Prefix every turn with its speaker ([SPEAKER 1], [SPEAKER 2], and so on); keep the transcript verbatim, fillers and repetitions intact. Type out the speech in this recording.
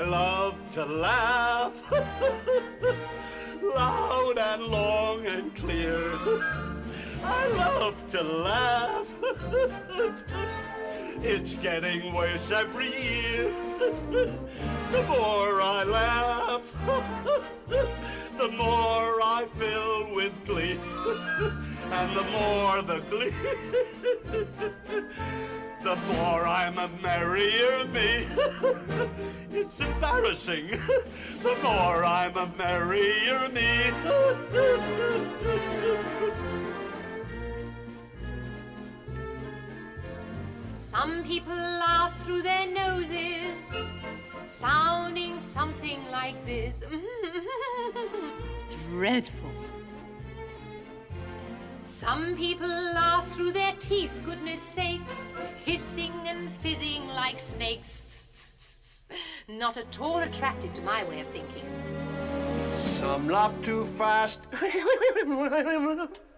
[SPEAKER 1] love to laugh, loud and long and clear. I love to laugh. It's getting worse every year. The more I laugh, the more I fill with glee. And the more the glee, the more I'm a merrier me. It's embarrassing. The more I'm a merrier me.
[SPEAKER 2] Some people laugh through their noses, sounding something like this. Dreadful. Some people laugh through their teeth, goodness sakes, hissing and fizzing like snakes. Not at all attractive to my way of thinking.
[SPEAKER 1] Some laugh too fast.